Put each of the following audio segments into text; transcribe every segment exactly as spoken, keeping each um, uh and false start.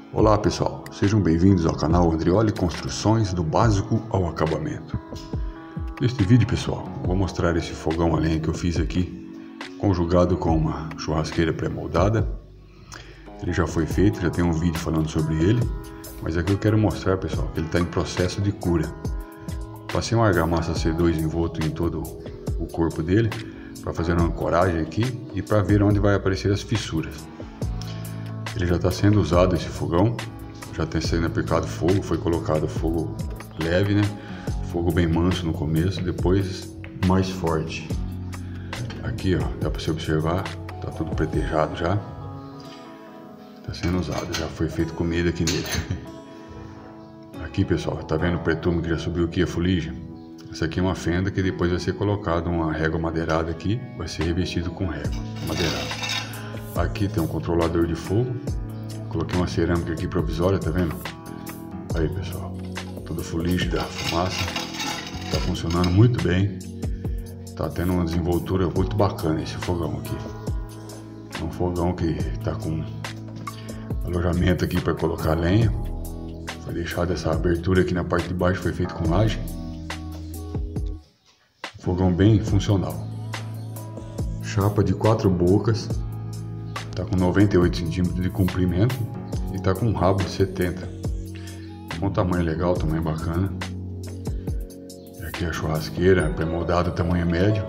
Olá pessoal, sejam bem-vindos ao canal Andrioli Construções do básico ao acabamento. Neste vídeo pessoal, vou mostrar esse fogão a lenha que eu fiz aqui, conjugado com uma churrasqueira pré-moldada. Ele já foi feito, já tem um vídeo falando sobre ele, mas aqui eu quero mostrar pessoal que ele está em processo de cura. Passei uma argamassa C dois envolto em todo o corpo dele, para fazer uma ancoragem aqui e para ver onde vai aparecer as fissuras. Ele já está sendo usado esse fogão, já está sendo aplicado fogo, foi colocado fogo leve, né? Fogo bem manso no começo, depois mais forte. Aqui ó, dá para você observar, está tudo pretejado já. Está sendo usado, já foi feito comida aqui nele. Aqui pessoal, tá vendo o pretume que já subiu aqui a fuligem? Essa aqui é uma fenda que depois vai ser colocado uma régua madeirada aqui, vai ser revestido com régua madeirada. Aqui tem um controlador de fogo, coloquei uma cerâmica aqui provisória, tá vendo? Aí pessoal, toda a fuligem da fumaça, tá funcionando muito bem, tá tendo uma desenvoltura muito bacana esse fogão aqui. É um fogão que tá com alojamento aqui para colocar lenha, foi deixada essa abertura aqui na parte de baixo, foi feito com laje. Fogão bem funcional. Chapa de quatro bocas. Tá com noventa e oito centímetros de comprimento e tá com um rabo de setenta. Um tamanho legal, tamanho bacana. Aqui a churrasqueira pré-moldada, tamanho médio.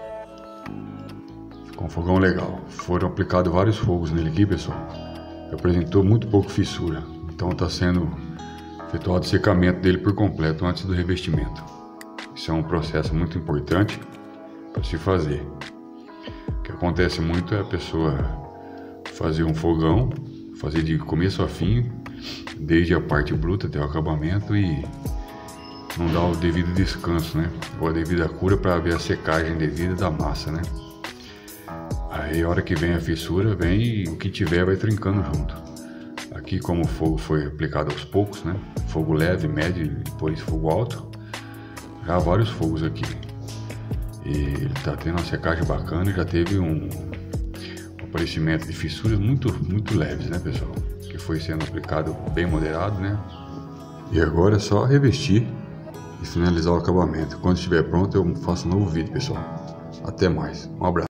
Ficou um fogão legal. Foram aplicados vários fogos nele aqui, pessoal. Apresentou muito pouco fissura. Então tá sendo efetuado o secamento dele por completo antes do revestimento. Isso é um processo muito importante para se fazer. O que acontece muito é a pessoa fazer um fogão, fazer de começo a fim, desde a parte bruta até o acabamento, e não dar o devido descanso, né? Ou a devida cura para ver a secagem devida da massa, né? Aí a hora que vem a fissura, vem e o que tiver vai trincando junto. Aqui, como o fogo foi aplicado aos poucos, né? Fogo leve, médio e depois fogo alto, já há vários fogos aqui. E ele tá tendo uma secagem bacana, já teve um aparecimento de fissuras muito, muito leves, né pessoal? Que foi sendo aplicado bem moderado, né? E agora é só revestir e finalizar o acabamento. Quando estiver pronto eu faço um novo vídeo, pessoal. Até mais, um abraço.